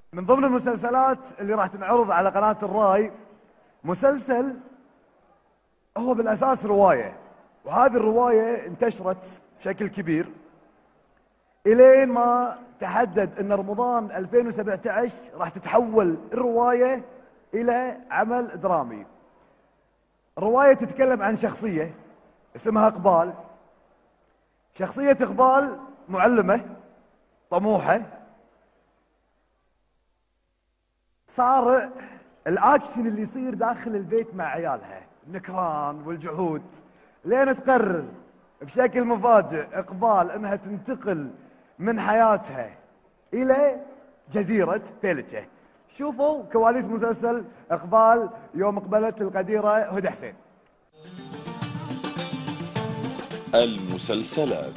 من ضمن المسلسلات اللي راح تنعرض على قناة الراي مسلسل هو بالأساس رواية، وهذه الرواية انتشرت بشكل كبير إلين ما تحدد أن رمضان 2017 راح تتحول الرواية إلى عمل درامي. الرواية تتكلم عن شخصية اسمها إقبال. شخصية إقبال معلمة طموحة، صار الأكشن اللي يصير داخل البيت مع عيالها النكران والجحود، لين تقرر بشكل مفاجئ إقبال أنها تنتقل من حياتها إلى جزيرة فيلتشة. شوفوا كواليس مسلسل إقبال يوم اقبلت القديرة هدى حسين. المسلسلات.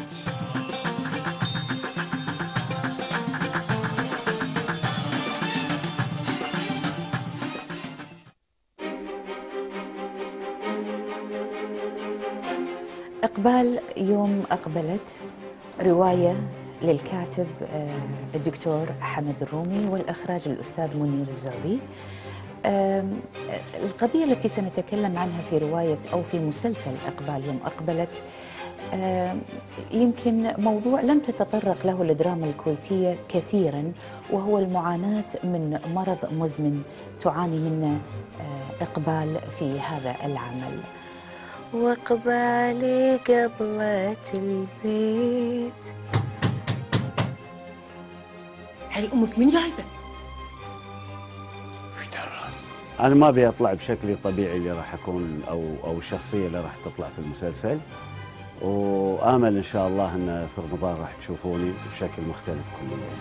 إقبال يوم أقبلت رواية للكاتب الدكتور حمد الرومي والإخراج الأستاذ منير الزعبي. القضية التي سنتكلم عنها في رواية أو في مسلسل إقبال يوم أقبلت يمكن موضوع لم تتطرق له الدراما الكويتية كثيرا، وهو المعاناة من مرض مزمن تعاني منه إقبال في هذا العمل. وإقبالي قبلت البيت. هاي أمك من جايبة؟ وش درى؟ أنا ما أبي أطلع بشكلي الطبيعي اللي راح أكون أو الشخصية اللي راح تطلع في المسلسل، وآمل إن شاء الله أن في رمضان راح تشوفوني بشكل مختلف كل يوم.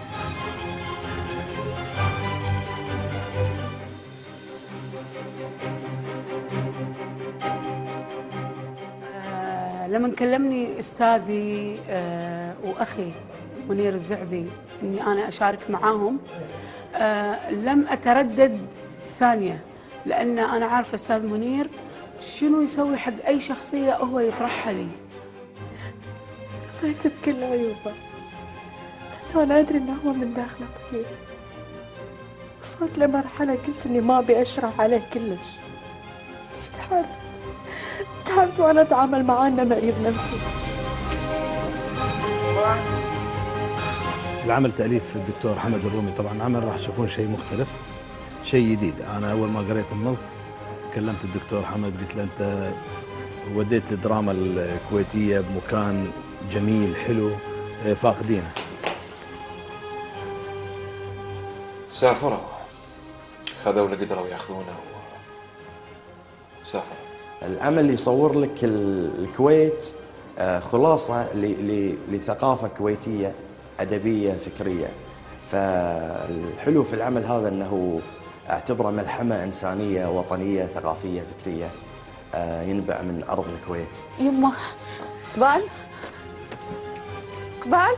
لما كلمني أستاذي وأخي منير الزعبي أني أنا أشارك معاهم، لم أتردد ثانية، لأن أنا عارفة أستاذ منير شنو يسوي حق أي شخصية هو يطرحها لي. خذيت بكل عيوبه، أنا أدري إنه هو من داخله طيب. وصلت لمرحلة قلت إني ما أبي أشرح عليه كلش، بس تعبت وأنا أتعامل معاه إنه مريض نفسي. العمل تأليف الدكتور حمد الرومي، طبعا عمل راح تشوفون شيء مختلف، شيء جديد. أنا أول ما قريت النص كلمت الدكتور حمد، قلت له أنت وديت الدراما الكويتية بمكان جميل حلو فاقدينه. سافروا، خذوا اللي قدروا ياخذونه وسافروا. العمل يصور لك الكويت خلاصة لثقافة كويتية أدبية فكرية. فالحلو في العمل هذا أنه أعتبره ملحمة إنسانية وطنية ثقافية فكرية ينبع من أرض الكويت. يمه قبال قبال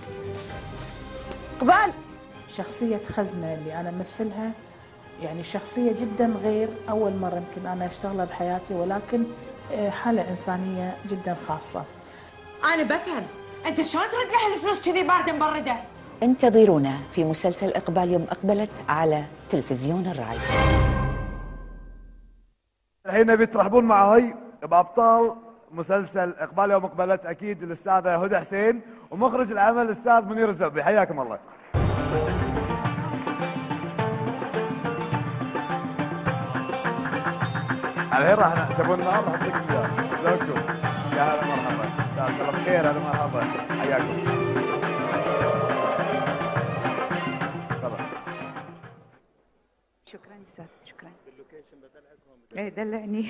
قبال. شخصية خزنة اللي أنا أمثلها يعني شخصية جدا غير أول مرة يمكن أنا أشتغلها بحياتي، ولكن حالة إنسانية جدا خاصة. أنا بفهم أنت شلون ترد له الفلوس كذي باردة مبردة؟ انتظرونا في مسلسل إقبال يوم أقبلت على تلفزيون الراي. الحين نبي ترحبون معاي بأبطال مسلسل إقبال يوم أقبلت، أكيد الأستاذة هدى حسين ومخرج العمل الأستاذ منير الزعبي. حياكم الله. الحين راح تبون النار راح نعطيكم اياه. شلونكم؟ يا هلا مرحبا. مساك الله بخير. هلا مرحبا. حياكم. تفضل. شكرا استاذ، شكرا. ايه دلعني.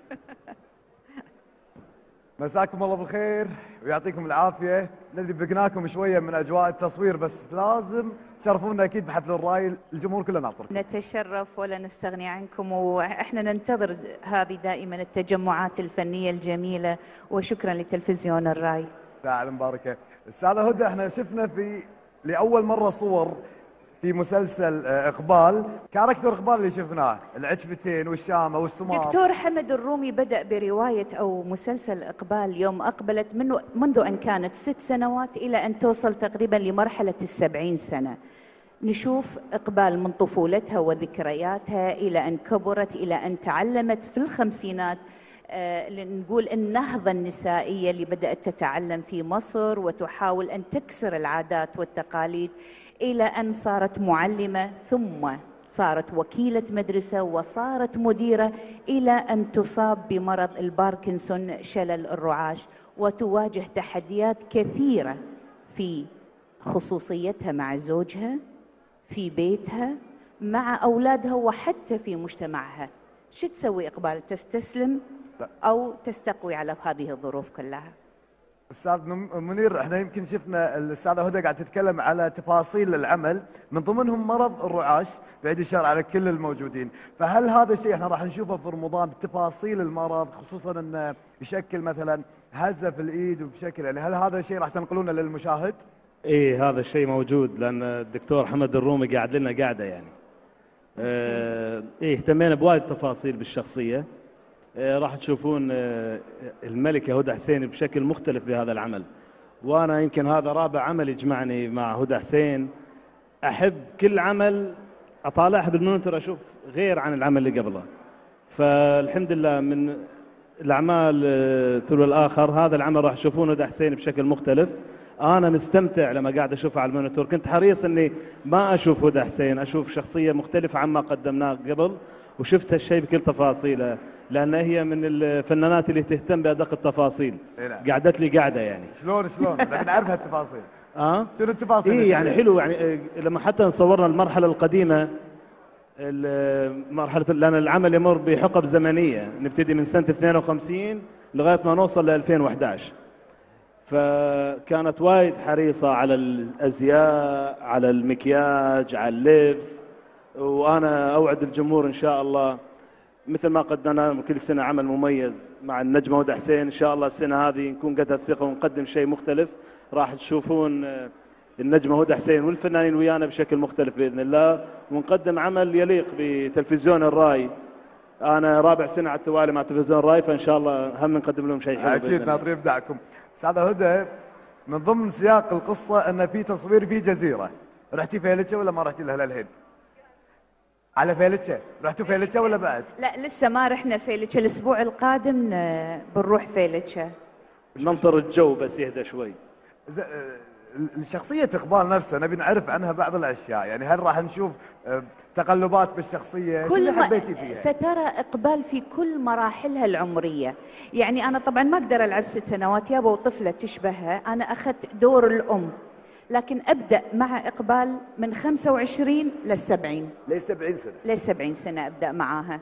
مساكم الله بالخير ويعطيكم العافيه. ندري بقناكم شويه من اجواء التصوير، بس لازم تشرفونا اكيد بحفل الراي، الجمهور كله ناطركم. نتشرف ولا نستغني عنكم، واحنا ننتظر هذه دائما التجمعات الفنيه الجميله، وشكرا لتلفزيون الراي. ساعة مباركه. استاذه هدى، احنا شفنا لاول مره صور في مسلسل إقبال، كاركتر إقبال اللي شفناه العجفتين والشامة والسمار. دكتور حمد الرومي بدأ برواية أو مسلسل إقبال يوم أقبلت منذ أن كانت 6 سنوات إلى أن توصل تقريبا لمرحلة 70 سنة. نشوف إقبال من طفولتها وذكرياتها إلى أن كبرت، إلى أن تعلمت في الخمسينات نقول النهضة النسائية اللي بدأت تتعلم في مصر وتحاول أن تكسر العادات والتقاليد، إلى أن صارت معلمة، ثم صارت وكيلة مدرسة، وصارت مديرة، إلى أن تصاب بمرض الباركنسون شلل الرعاش، وتواجه تحديات كثيرة في خصوصيتها مع زوجها، في بيتها، مع أولادها، وحتى في مجتمعها. شو تسوي إقبال؟ تستسلم أو تستقوي على هذه الظروف كلها؟ استاذ منير، احنا يمكن شفنا الاستاذه هدى قاعده تتكلم على تفاصيل العمل، من ضمنهم مرض الرعاش، بعيد الشر على كل الموجودين، فهل هذا الشيء احنا راح نشوفه في رمضان، تفاصيل المرض، خصوصا انه يشكل مثلا هزه في الايد وبشكل، يعني هل هذا الشيء راح تنقلونه للمشاهد؟ ايه هذا الشيء موجود، لان الدكتور حمد الرومي قاعد لنا قاعده يعني. ايه اهتمينا بوايد تفاصيل بالشخصيه. راح تشوفون الملكه هدى حسين بشكل مختلف بهذا العمل، وانا يمكن هذا رابع عمل يجمعني مع هدى حسين. احب كل عمل اطالعها بالمونيتور اشوف غير عن العمل اللي قبله، فالحمد لله من الاعمال تلو الاخر هذا العمل راح تشوفون هدى حسين بشكل مختلف. انا مستمتع لما قاعد اشوفها على المونيتور، كنت حريص اني ما اشوف هدى حسين، اشوف شخصيه مختلفه عما قدمناه قبل، وشفت هالشيء بكل تفاصيله، لان هي من الفنانات اللي تهتم بادق التفاصيل. قعدت لي قاعده يعني. شلون نبي نعرف هالتفاصيل. شنو التفاصيل؟ اي يعني حلو، يعني لما حتى صورنا المرحله القديمه، المرحله لان العمل يمر بحقب زمنيه، نبتدي من سنه 52 لغايه ما نوصل ل 2011. فكانت وايد حريصه على الازياء، على المكياج، على اللبس، وانا اوعد الجمهور ان شاء الله مثل ما قدمنا كل سنه عمل مميز مع النجمه هدى حسين، ان شاء الله السنه هذه نكون قد الثقه ونقدم شيء مختلف. راح تشوفون النجمه هدى حسين والفنانين ويانا بشكل مختلف باذن الله، ونقدم عمل يليق بتلفزيون الراي. انا رابع سنه على التوالي مع تلفزيون الراي، فان شاء الله هم نقدم لهم شيء حلو. اكيد ناطرين ابداعكم. استاذه هدى، من ضمن سياق القصه ان في تصوير في جزيره، رحتي فيلتشه ولا ما رحتي لها للحين؟ على فيلتشه، رحتوا فيلتشه ولا بعد؟ لا لسه ما رحنا فيلتشه، الاسبوع القادم بنروح فيلتشه. ننطر الجو بس يهدى شوي. الشخصية إقبال نفسها نبي نعرف عنها بعض الأشياء، يعني هل راح نشوف تقلبات بالشخصية؟ شو اللي حبيتي فيها؟ سترى إقبال في كل مراحلها العمرية، يعني أنا طبعا ما أقدر ألعب 6 سنوات يابا وطفلة تشبهها، أنا أخذت دور الأم، لكن أبدأ مع إقبال من 25 لل70. ليه 70 سنة؟ ليه 70 سنة أبدأ معاها.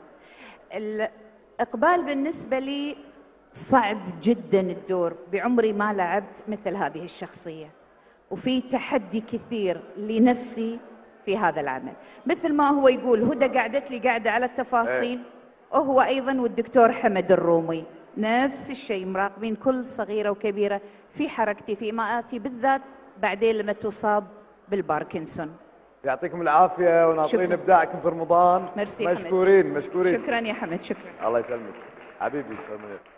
إقبال بالنسبة لي صعب جدا الدور، بعمري ما لعبت مثل هذه الشخصية، وفي تحدي كثير لنفسي في هذا العمل. مثل ما هو يقول هدى قعدت لي قاعدة على التفاصيل، وهو أيضا والدكتور حمد الرومي نفس الشيء، مراقبين كل صغيرة وكبيرة في حركتي، في مآتي، بالذات بعدين لما تصاب بالباركنسون. يعطيكم العافية وناطرين إبداعكم في رمضان. ميرسي مشكورين حمد. مشكورين. شكرا يا حمد، شكرا. الله يسلمك حبيبي.